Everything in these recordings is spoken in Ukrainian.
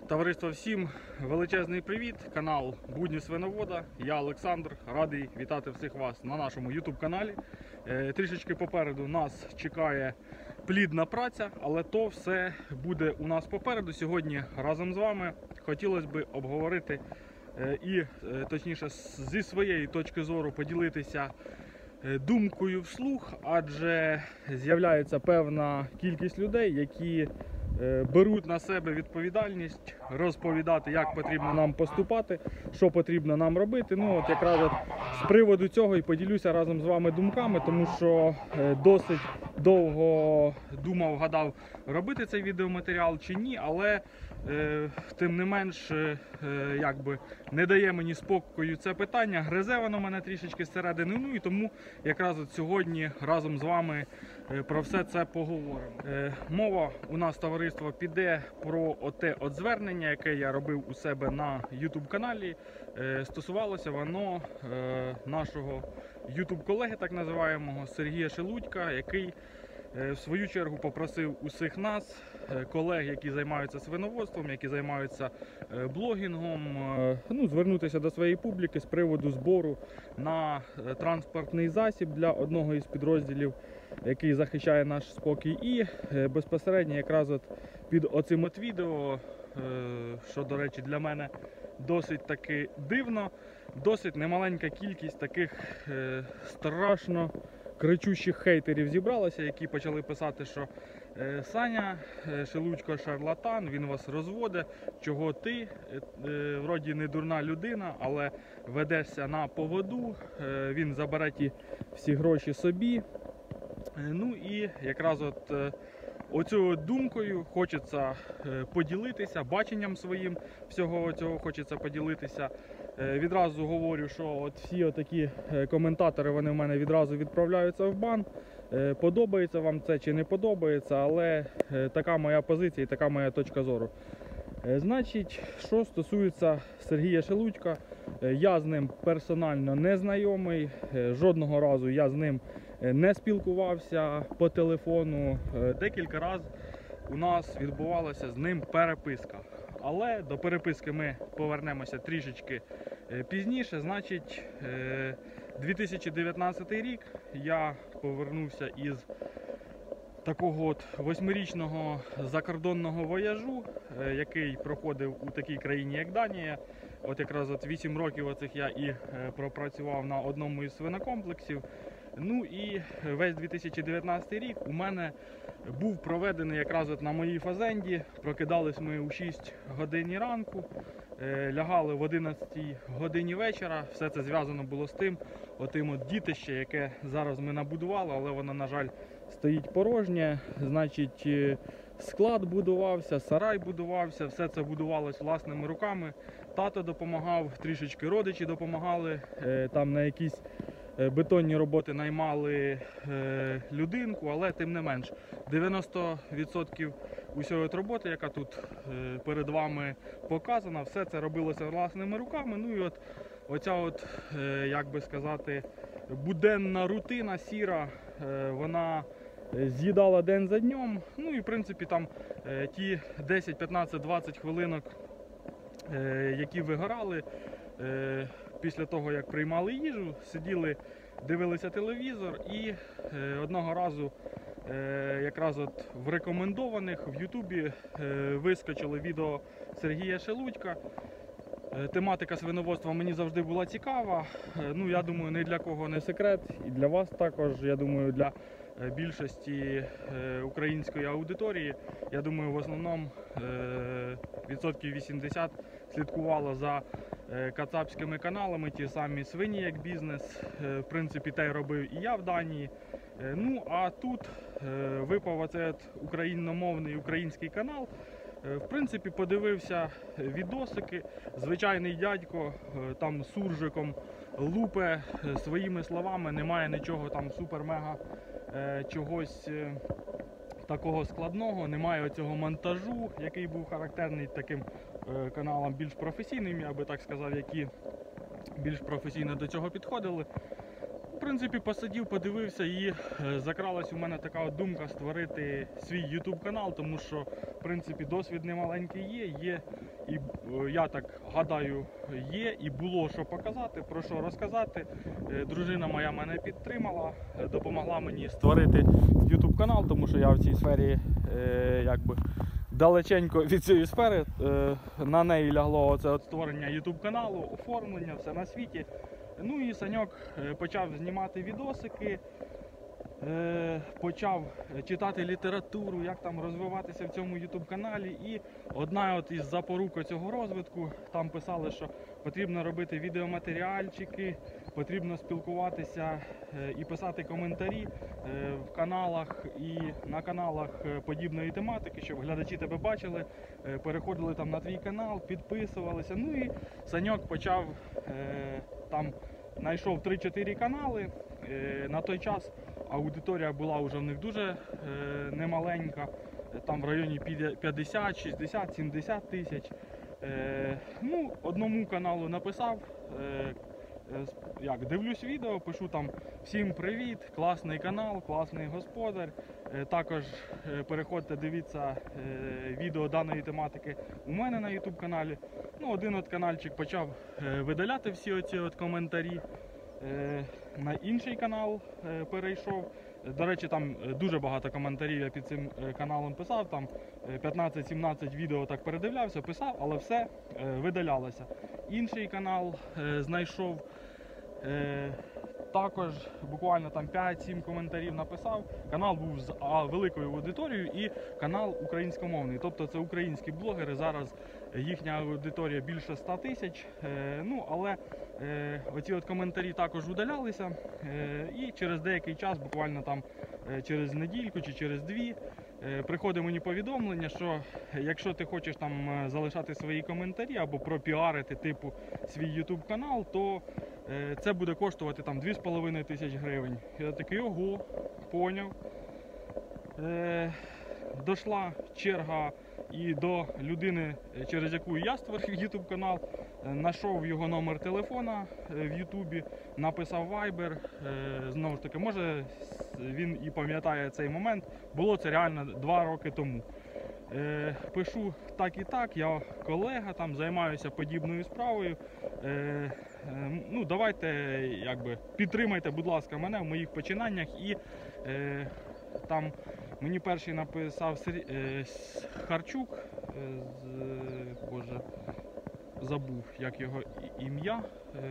Товариство, всім величезний привіт! Канал Будні Свиновода. Я Олександр, радий вітати всіх вас на нашому YouTube каналі. Трішечки попереду нас чекає плідна праця, але то все буде у нас попереду. Сьогодні разом з вами хотілося б обговорити і, точніше, зі своєї точки зору поділитися думкою вслух, адже з'являється певна кількість людей, які беруть на себе відповідальність розповідати, як потрібно нам поступати, що потрібно нам робити. Ну от якраз з приводу цього і поділюся разом з вами думками, тому що досить довго думав, гадав, робити цей відеоматеріал чи ні, але тим не менш якби не дає мені спокою це питання, гризе воно мене трішечки зсередини, ну і тому якраз от сьогодні разом з вами про все це поговоримо. Мова у нас, товариство, піде про оте от звернення, яке я робив у себе на YouTube каналі. Стосувалося воно нашого YouTube колеги, так називаємого, Сергія Шелудька, який в свою чергу попросив усіх нас, колег, які займаються свиноводством, які займаються блогінгом, звернутися до своєї публіки з приводу збору на транспортний засіб для одного із підрозділів, який захищає наш спокій. І безпосередньо якраз от під оцим от відео, що, до речі, для мене досить таки дивно, досить немаленька кількість таких страшно кричущих хейтерів зібралося, які почали писати, що Саня Шелудько шарлатан, він вас розводить, чого ти, вроді не дурна людина, але ведешся на поводу, він забере ті всі гроші собі. Ну і якраз от оцю думкою хочеться поділитися, баченням своїм всього цього хочеться поділитися. Відразу говорю, що от всі отакі коментатори, вони в мене відразу відправляються в бан. Подобається вам це чи не подобається, але така моя позиція і така моя точка зору. Значить, що стосується Сергія Шелудька, я з ним персонально не знайомий, жодного разу я з ним не спілкувався по телефону. Декілька разів у нас відбувалася з ним переписка. Але до переписки ми повернемося трішечки пізніше. Значить, 2019 рік я повернувся із такого от 8-річного закордонного вояжу, який проходив у такій країні, як Данія. От якраз от 8 років оцих я і пропрацював на одному із свинокомплексів. Ну і весь 2019 рік у мене був проведений якраз от на моїй фазенді. Прокидались ми у 6 годині ранку, лягали в 11 годині вечора. Все це зв'язано було з тим, отим от дітище, яке зараз ми набудували, але воно, на жаль, стоїть порожнє. Значить, склад будувався, сарай будувався, все це будувалось власними руками. Тато допомагав, трішечки родичі допомагали, там на якісь бетонні роботи наймали людинку, але тим не менш 90% усієї роботи, яка тут перед вами показана, все це робилося власними руками. Ну і от оця от, як би сказати, буденна рутина сіра, вона з'їдала день за днем. Ну і в принципі там ті 10, 15, 20 хвилинок, які вигорали, після того, як приймали їжу, сиділи, дивилися телевізор, і одного разу якраз от в рекомендованих в Ютубі вискочило відео Сергія Шелудька. Тематика свиноводства мені завжди була цікава. Ну, я думаю, ні для кого не секрет, і для вас також, я думаю, для більшості української аудиторії. Я думаю, в основному відсотків 80 слідкувало за кацапськими каналами, ті самі свині як бізнес. В принципі, те робив і я в Данії. Ну, а тут випав оцей україномовний український канал. В принципі, подивився відосики, звичайний дядько там суржиком лупе своїми словами, немає нічого там супер-мега чогось такого складного, немає оцього монтажу, який був характерний таким каналам більш професійним, я би так сказав, які більш професійно до цього підходили. В принципі, посидів, подивився і закралась у мене така от думка створити свій YouTube канал, тому що, в принципі, досвід немаленький є і, я так гадаю, є і було що показати, про що розказати. Дружина моя мене підтримала, допомогла мені створити YouTube канал, тому що я в цій сфері якби далеченько від цієї сфери. На неї лягло оце от створення YouTube каналу, оформлення, все на світі. Ну і Саньок почав знімати відосики, почав читати літературу, як там розвиватися в цьому YouTube каналі. І одна от із запорук цього розвитку, там писали, що потрібно робити відеоматеріальчики, потрібно спілкуватися і писати коментарі в каналах і на каналах подібної тематики, щоб глядачі тебе бачили, переходили там на твій канал, підписувалися. Ну і Саньок почав там, знайшов 3-4 канали. На той час аудиторія була вже в них дуже немаленька, там в районі 50, 60, 70 тисяч. Ну, одному каналу написав, дивлюсь відео, пишу там: всім привіт, класний канал, класний господар. Також переходьте, дивіться відео даної тематики у мене на YouTube каналі. Ну, один от канальчик почав видаляти всі оці от коментарі. На інший канал перейшов. До речі, там дуже багато коментарів я під цим каналом писав, там 15-17 відео так передивлявся, писав, але все видалялося. Інший канал знайшов, також буквально там 5-7 коментарів написав. Канал був з великою аудиторією і канал українськомовний, тобто це українські блогери. Зараз їхня аудиторія більше 100 тисяч. Ну, але оці от коментарі також удалялися, і через деякий час, буквально там через недільку чи через дві, приходить мені повідомлення, що якщо ти хочеш там залишати свої коментарі або пропіарити типу свій YouTube канал, то це буде коштувати там 2500 гривень. Я такий: ого, поняв. Дошла черга і до людини, через яку я створив YouTube канал, знайшов його номер телефона в Ютубі, написав Viber. Знову ж таки, може він і пам'ятає цей момент, було це реально 2 роки тому. Пишу: так і так, я колега, там займаюся подібною справою. Ну, давайте, підтримайте, будь ласка, мене в моїх починаннях. І там мені перший написав Харчук, боже, забув, як його ім'я,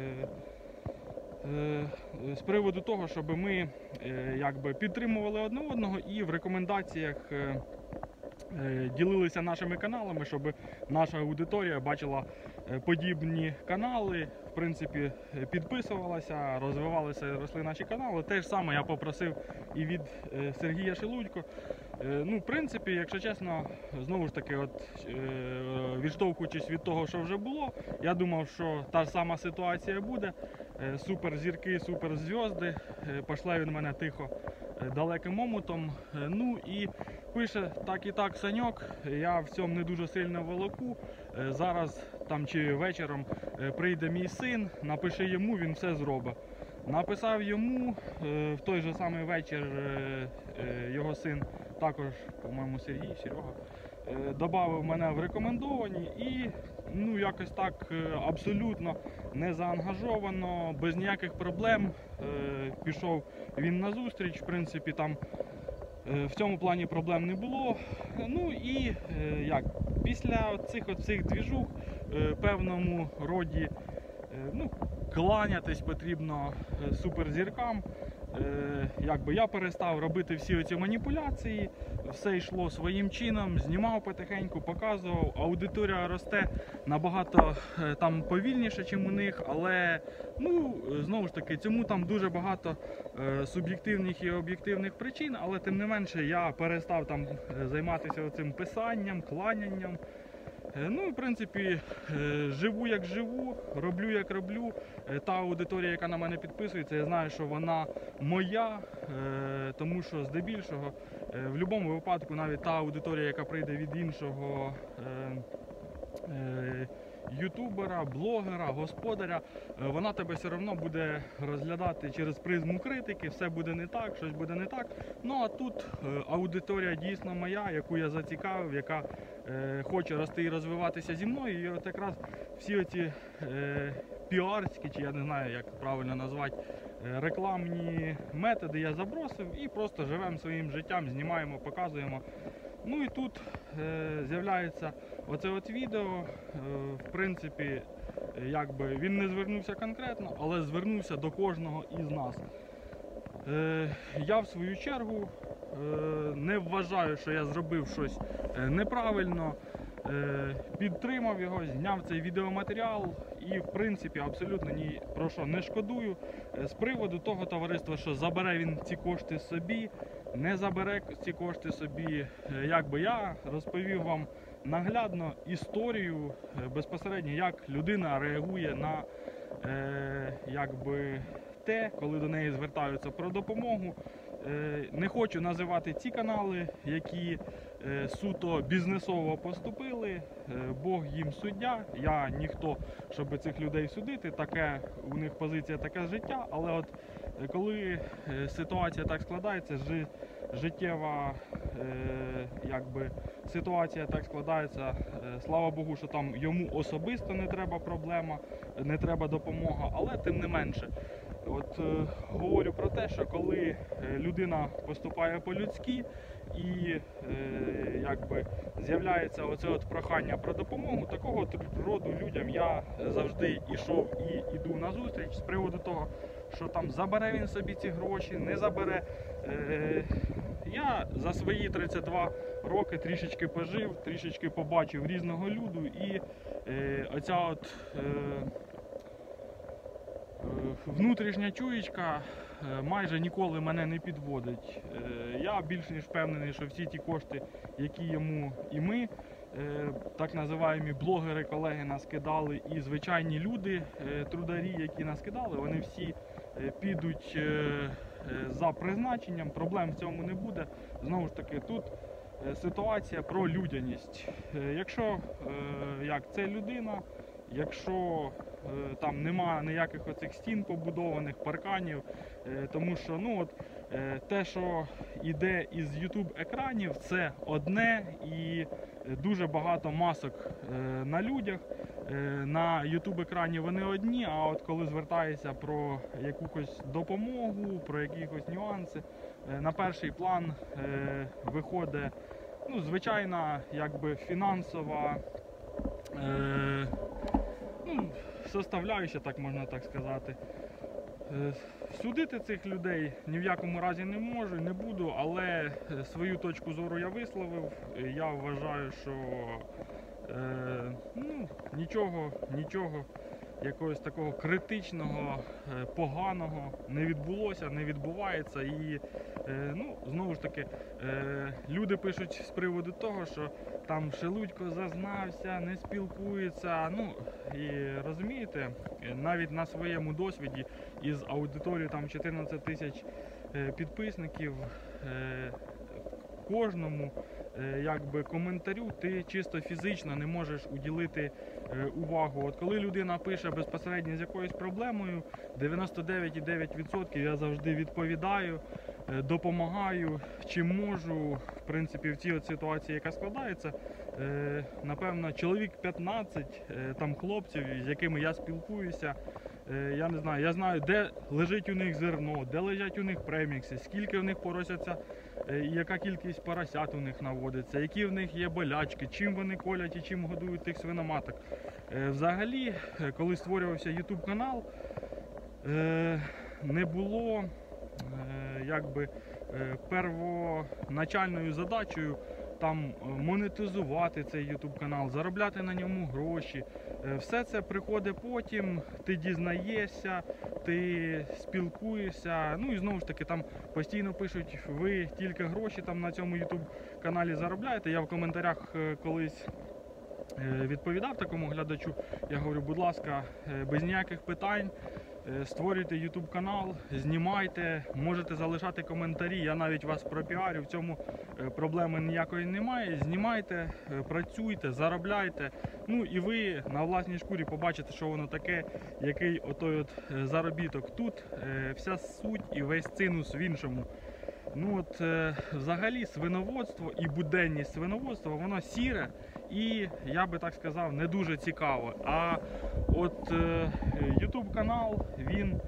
з приводу того, щоб ми підтримували одне одного і в рекомендаціях ділилися нашими каналами, щоб наша аудиторія бачила подібні канали, в принципі, підписувалася, розвивалися, росли наші канали. Те ж саме я попросив і від Сергія Шелудько. Ну, в принципі, якщо чесно, знову ж таки, відштовхуючись від того, що вже було, я думав, що та ж сама ситуація буде. Суперзірки, суперзв'язки, пошле він мене тихо далеким омутом. Ну і пише: так і так, Саньок, я в цьому не дуже сильно волоку. Зараз там чи вечором прийде мій син, напиши йому, він все зробить. Написав йому, в той же самий вечір його син, також, по-моєму, Серега, додав мене в рекомендовані і, ну, якось так абсолютно не заангажовано, без ніяких проблем пішов він на зустріч. В принципі, там в цьому плані проблем не було. Ну і після цих двіжух певному роді, ну, кланятись потрібно суперзіркам. Я перестав робити всі оці маніпуляції, все йшло своїм чином, знімав потихеньку, показував. Аудиторія росте набагато там повільніше, ніж у них, але, ну, знову ж таки, цьому там дуже багато суб'єктивних і об'єктивних причин, але тим не менше я перестав там займатися цим писанням, кланянням. Ну, в принципі, живу як живу, роблю як роблю. Та аудиторія, яка на мене підписується, я знаю, що вона моя, тому що здебільшого, в будь-якому випадку, навіть та аудиторія, яка прийде від іншого ютубера, блогера, господаря, вона тебе все одно буде розглядати через призму критики, все буде не так, щось буде не так. Ну а тут аудиторія дійсно моя, яку я зацікавив, яка хоче рости і розвиватися зі мною. І от якраз всі оці піарські, чи я не знаю, як правильно назвати, рекламні методи я забросив і просто живемо своїм життям, знімаємо, показуємо. Ну і тут з'являється оце от відео, в принципі, якби він не звернувся конкретно, але звернувся до кожного із нас. Я в свою чергу не вважаю, що я зробив щось неправильно, підтримав його, зняв цей відеоматеріал і, в принципі, абсолютно ні про що не шкодую. З приводу того товариства, що забере він ці кошти собі, не забере ці кошти собі, якби я розповів вам наглядно історію безпосередньо, як людина реагує на якби те, коли до неї звертаються про допомогу. Не хочу називати ці канали, які суто бізнесово поступили, Бог їм суддя, я ніхто, щоб цих людей судити, таке у них позиція, таке життя, але от коли ситуація так складається, життєва якби ситуація так складається, слава Богу, що там йому особисто не треба проблема, не треба допомога, але тим не менше. От говорю про те, що коли людина поступає по-людськи і якби з'являється оце от прохання про допомогу, такого от роду людям я завжди йшов і йду на зустріч з приводу того, що там забере він собі ці гроші, не забере. Я за свої 32 роки трішечки пожив, трішечки побачив різного люду, і оця от внутрішня чуєчка майже ніколи мене не підводить. Я більш ніж впевнений, що всі ті кошти, які йому і ми, так називаємо блогери, колеги нас кидали, і звичайні люди, трударі, які нас кидали, вони всі підуть за призначенням, проблем в цьому не буде. Знову ж таки, тут ситуація про людяність. Якщо як це людина, якщо там нема ніяких оцих стін побудованих, парканів, тому що ну от те, що йде із YouTube екранів, це одне, і дуже багато масок на людях. На YouTube екрані вони одні, а от коли звертається про якусь допомогу, про якісь нюанси, на перший план виходить ну, звичайна якби фінансова составляюча, так можна так сказати. Судити цих людей ні в якому разі не можу, не буду, але свою точку зору я висловив. Я вважаю, що ну, нічого якогось такого критичного, поганого не відбулося, не відбувається. І ну, знову ж таки, люди пишуть з приводу того, що там Шелудько зазнався, не спілкується. Ну, і розумієте, навіть на своєму досвіді із аудиторією там 14 тисяч підписників, кожному якби коментарю ти чисто фізично не можеш уділити увагу. От коли людина пише безпосередньо з якоюсь проблемою, 99,9% я завжди відповідаю, допомагаю, чим можу. В принципі, в цій от ситуації, яка складається, напевно, чоловік 15 там хлопців, з якими я спілкуюся, я не знаю, я знаю, де лежить у них зерно, де лежать у них премікси, скільки в них поросяться, яка кількість поросят у них наводиться, які в них є болячки, чим вони колять і чим годують тих свиноматок. Взагалі, коли створювався YouTube канал, не було якби первоначальною задачею там монетизувати цей YouTube канал, заробляти на ньому гроші. Все це приходить потім, ти дізнаєшся, ти спілкуєшся, ну і знову ж таки там постійно пишуть, ви тільки гроші там на цьому YouTube каналі заробляєте. Я в коментарях колись відповідав такому глядачу. Я говорю, будь ласка, без ніяких питань, створюйте YouTube канал, знімайте, можете залишати коментарі, я навіть вас пропіарю, в цьому проблеми ніякої немає. Знімайте, працюйте, заробляйте, ну і ви на власній шкурі побачите, що воно таке, який отой от заробіток. Тут вся суть і весь цинус в іншому. Ну от взагалі свиноводство і буденність свиноводства, воно сіре і, я би так сказав, не дуже цікаво. А от YouTube канал, він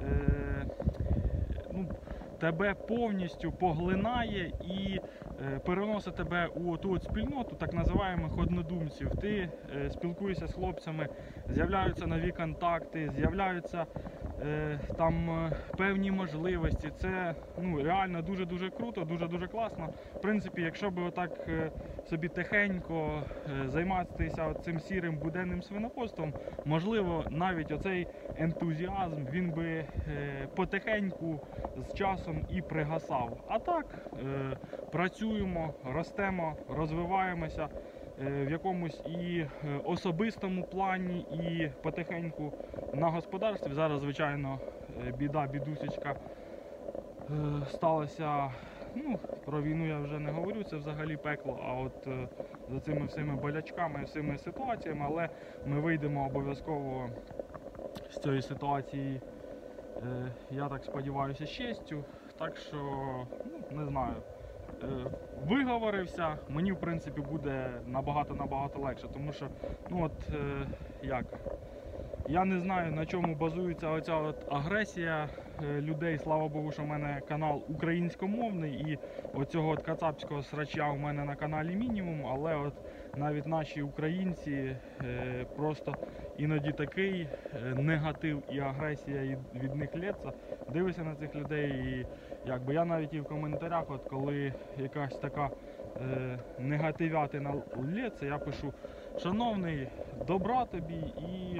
тебе повністю поглинає і переносить тебе у ту от спільноту, так називаємих однодумців. Ти спілкуєшся з хлопцями, з'являються нові контакти, з'являються там певні можливості. Це реально дуже-дуже круто, дуже-дуже класно. В принципі, якщо б отак собі тихенько займатися цим сірим буденним свиноводством, можливо, навіть оцей ентузіазм, він би потихеньку з часом і пригасав. А так, працюємо, ростемо, розвиваємося в якомусь і особистому плані, і потихеньку на господарстві. Зараз, звичайно, бідусечка сталася. Про війну я вже не говорю, це взагалі пекло, а от за цими всіми болячками, всіми ситуаціями, але ми вийдемо обов'язково з цієї ситуації, я так сподіваюся, з честю. Так що, не знаю, виговорився, мені в принципі буде набагато легше, тому що, я не знаю, на чому базується оця от агресія людей. Слава Богу, що в мене канал українськомовний і оцього от кацапського срача у мене на каналі мінімум, але от навіть наші українці просто іноді такий негатив і агресія від них лється. Дивишся на цих людей і я навіть і в коментарях, от коли якась така негативятина лється, я пишу: шановний, добра тобі і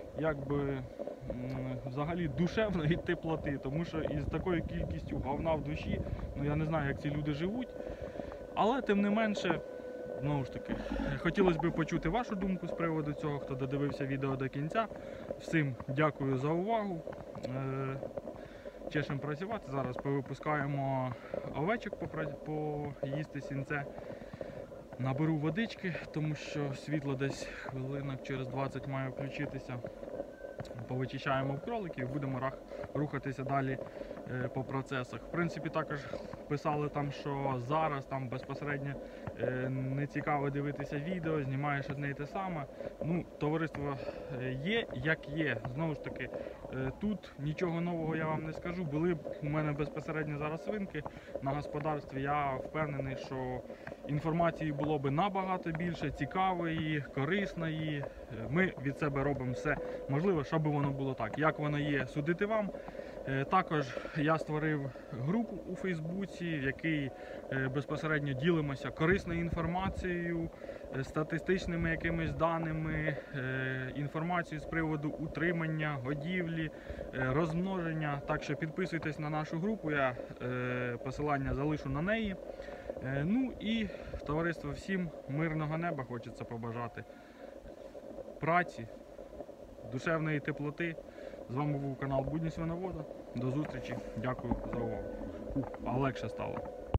взагалі душевної теплоти, тому що із такою кількістю говна в душі, я не знаю, як ці люди живуть, але тим не менше, знову ж таки, хотілося б почути вашу думку з приводу цього, хто додивився відео до кінця. Всім дякую за увагу. Чешем працювати, зараз повипускаємо овечок поїсти сінце. Наберу водички, тому що світло десь хвилинок через 20 має включитися. Повичищаємо в кроликів і будемо рухатися далі по процесах. В принципі, також писали там, що зараз там безпосередньо не цікаво дивитися відео, знімаєш одне і те саме. Товариство є, як є. Знову ж таки, тут нічого нового я вам не скажу. Були б у мене безпосередньо зараз свинки на господарстві. Я впевнений, що інформації було б набагато більше, цікавої, корисної. Ми від себе робимо все можливе, щоб воно було так. Як воно є, судити вам. Також я створив групу у Фейсбуці, в якій безпосередньо ділимося корисною інформацією, статистичними якимись даними, інформацією з приводу утримання, годівлі, розмноження. Так що підписуйтесь на нашу групу, я посилання залишу на неї. І товариство, всім мирного неба хочеться побажати. Праці, душевної теплоти. З вами був канал Будні Свиновода. До зустрічі. Дякую за увагу. А легше стало.